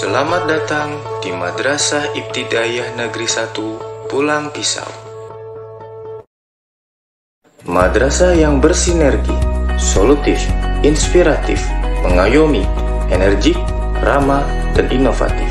Selamat datang di Madrasah Ibtidaiyah Negeri 1 Pulang Pisau. Madrasah yang bersinergi, solutif, inspiratif, mengayomi, energik, ramah, dan inovatif.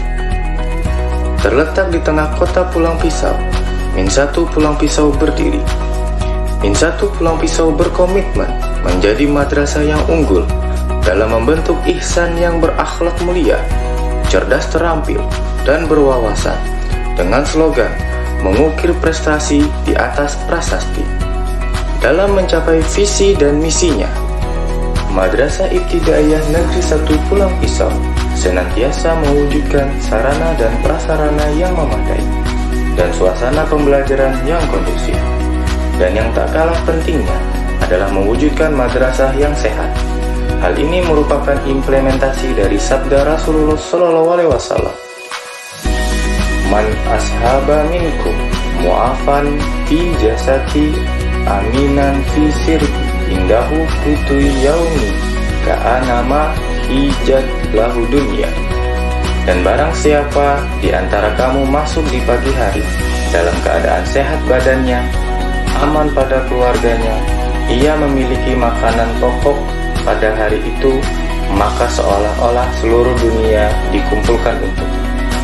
Terletak di tengah kota Pulang Pisau, Min 1 Pulang Pisau berdiri. Min 1 Pulang Pisau berkomitmen menjadi madrasah yang unggul dalam membentuk ihsan yang berakhlak mulia, cerdas terampil, dan berwawasan, dengan slogan mengukir prestasi di atas prasasti. Dalam mencapai visi dan misinya, Madrasah Ibtidaiyah Negeri 1 Pulang Pisau senantiasa mewujudkan sarana dan prasarana yang memadai dan suasana pembelajaran yang kondusif. Dan yang tak kalah pentingnya adalah mewujudkan madrasah yang sehat. Hal ini merupakan implementasi dari sabda Rasulullah SAW. Man ashaba minkum mu'afan fi jasati aminan fi sirri indahu kutui yaumi ka'anama hijat lahu dunya. Dan barang siapa di antara kamu masuk di pagi hari dalam keadaan sehat badannya, aman pada keluarganya, ia memiliki makanan pokok pada hari itu, maka seolah-olah seluruh dunia dikumpulkan untuknya.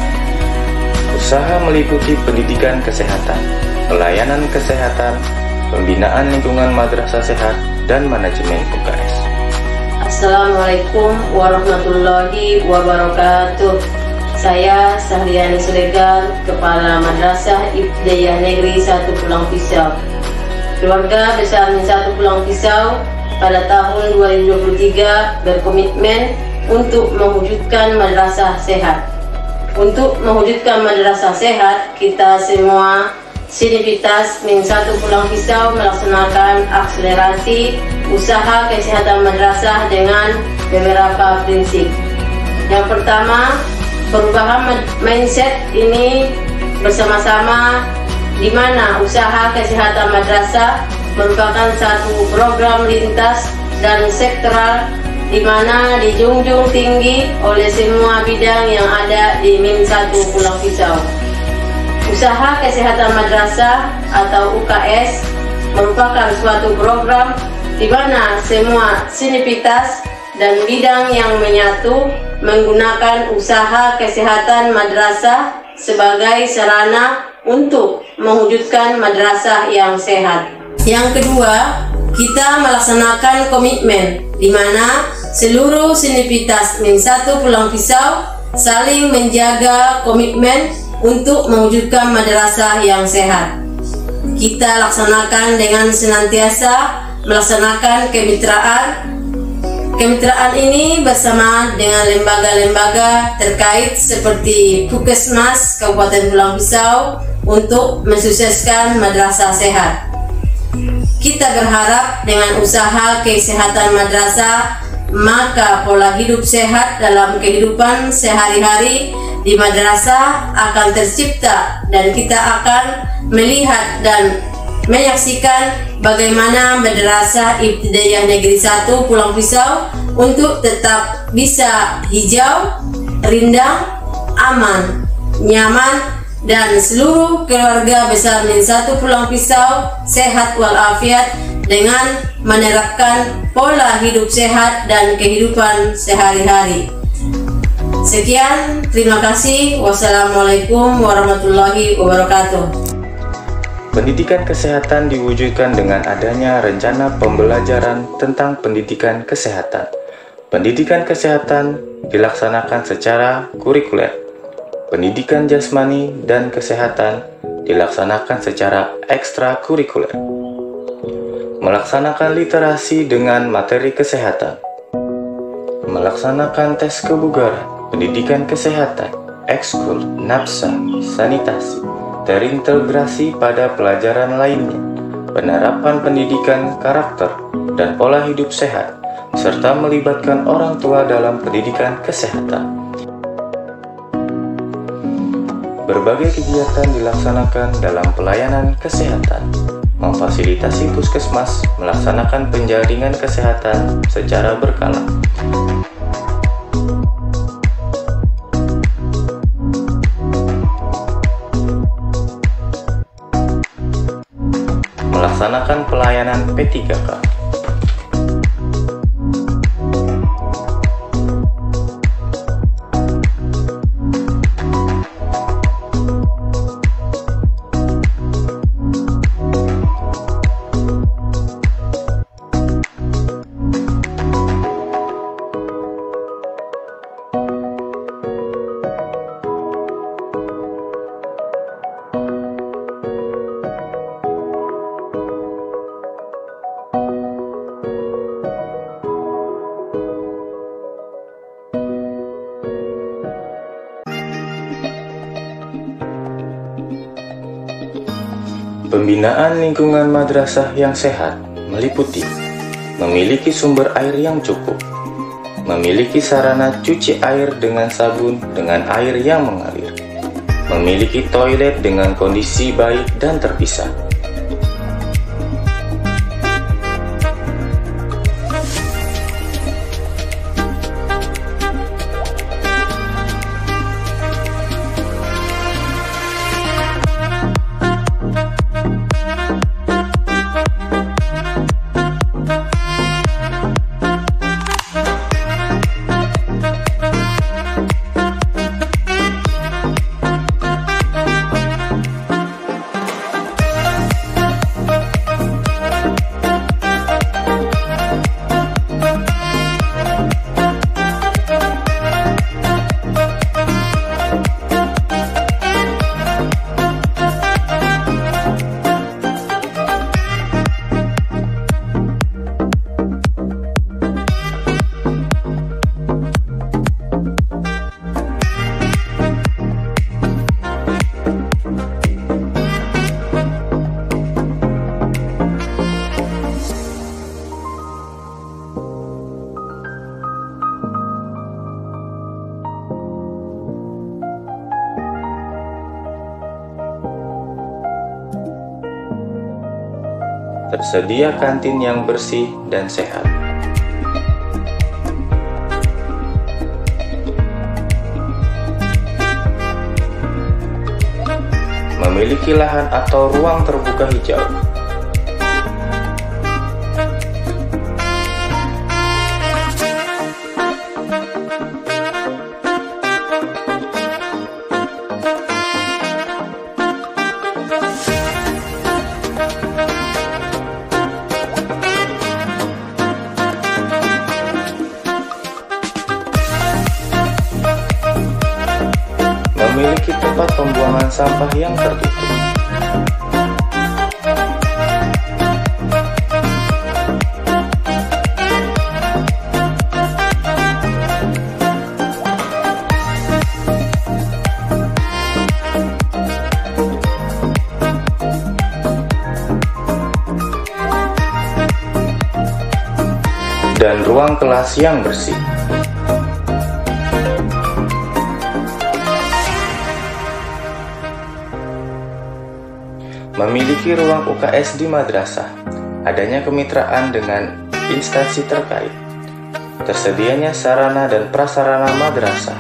Usaha meliputi pendidikan kesehatan, pelayanan kesehatan, pembinaan lingkungan madrasah sehat, dan manajemen UKS. Assalamualaikum warahmatullahi wabarakatuh. Saya Sahriani Sulegan, Kepala Madrasah Ibtidaiyah Negeri 1 Pulang Pisau. Keluarga besar Min 1 Pulang Pisau pada tahun 2023 berkomitmen untuk mewujudkan madrasah sehat. Untuk mewujudkan madrasah sehat, kita semua sinergitas Min 1 Pulang Pisau melaksanakan akselerasi usaha kesehatan madrasah dengan beberapa prinsip. Yang pertama, perubahan mindset ini bersama-sama, di mana usaha kesehatan madrasah merupakan satu program lintas dan sektoral di mana dijunjung tinggi oleh semua bidang yang ada di Min 1 Pulang Pisau. Usaha kesehatan madrasah atau UKS merupakan suatu program di mana semua sinergitas dan bidang yang menyatu menggunakan usaha kesehatan madrasah sebagai sarana untuk mewujudkan madrasah yang sehat. Yang kedua, kita melaksanakan komitmen di mana seluruh sinergitas Min 1 Pulang Pisau saling menjaga komitmen untuk mewujudkan madrasah yang sehat. Kita laksanakan dengan senantiasa melaksanakan kemitraan. Kemitraan ini bersama dengan lembaga-lembaga terkait seperti Puskesmas Kabupaten Pulang Pisau untuk mensukseskan madrasah sehat. Kita berharap dengan usaha kesehatan madrasah, maka pola hidup sehat dalam kehidupan sehari-hari di madrasah akan tercipta dan kita akan melihat dan menyaksikan bagaimana Madrasah Ibtidaiyah Negeri 1 Pulang Pisau untuk tetap bisa hijau, rindang, aman, nyaman, dan seluruh keluarga besar Min 1 Pulang Pisau sehat walafiat dengan menerapkan pola hidup sehat dan kehidupan sehari-hari. Sekian, terima kasih. Wassalamualaikum warahmatullahi wabarakatuh. Pendidikan kesehatan diwujudkan dengan adanya rencana pembelajaran tentang pendidikan kesehatan. Pendidikan kesehatan dilaksanakan secara kurikuler. Pendidikan jasmani dan kesehatan dilaksanakan secara ekstrakurikuler. Melaksanakan literasi dengan materi kesehatan. Melaksanakan tes kebugaran, pendidikan kesehatan, ekskul, nafsa, sanitasi, terintegrasi pada pelajaran lainnya, penerapan pendidikan karakter dan pola hidup sehat, serta melibatkan orang tua dalam pendidikan kesehatan. Berbagai kegiatan dilaksanakan dalam pelayanan kesehatan, memfasilitasi puskesmas melaksanakan penjaringan kesehatan secara berkala. melaksanakan pelayanan P3K. Pembinaan lingkungan madrasah yang sehat meliputi memiliki sumber air yang cukup, memiliki sarana cuci air dengan sabun dengan air yang mengalir, memiliki toilet dengan kondisi baik dan terpisah. Tersedia kantin yang bersih dan sehat. Memiliki lahan atau ruang terbuka hijau. Memiliki tempat pembuangan sampah yang tertutup. Dan ruang kelas yang bersih. Memiliki ruang UKS di madrasah, adanya kemitraan dengan instansi terkait, tersedianya sarana dan prasarana madrasah.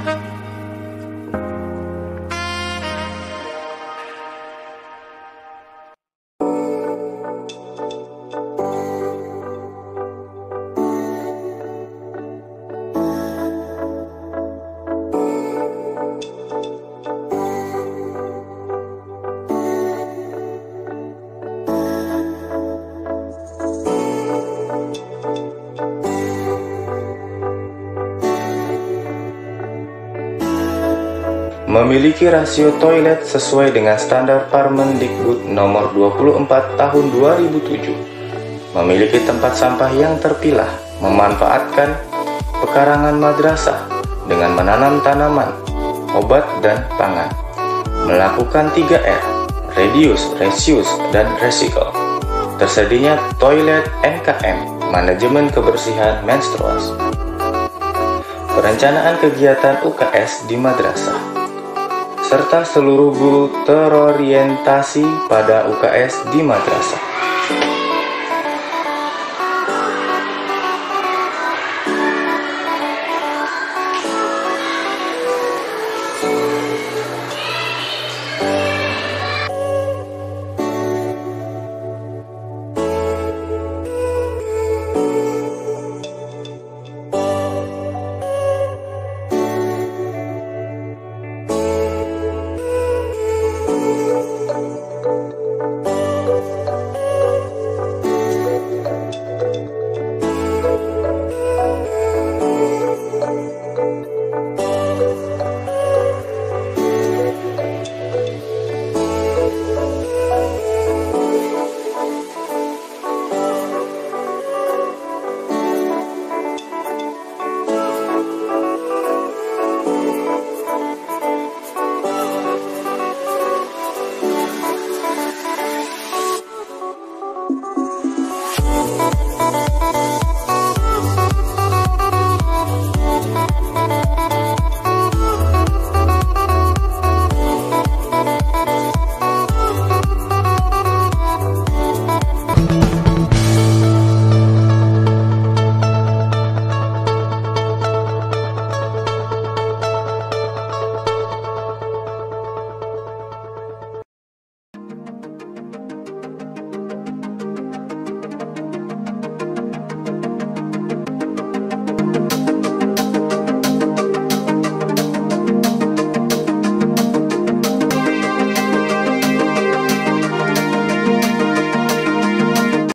Memiliki rasio toilet sesuai dengan standar Permendikbud nomor 24 tahun 2007. Memiliki tempat sampah yang terpilah, memanfaatkan pekarangan madrasah dengan menanam tanaman, obat dan pangan. Melakukan 3R, reduce, reuse, dan recycle. Tersedianya toilet MKM, manajemen kebersihan menstruasi. Perencanaan kegiatan UKS di madrasah, serta seluruh guru terorientasi pada UKS di madrasah.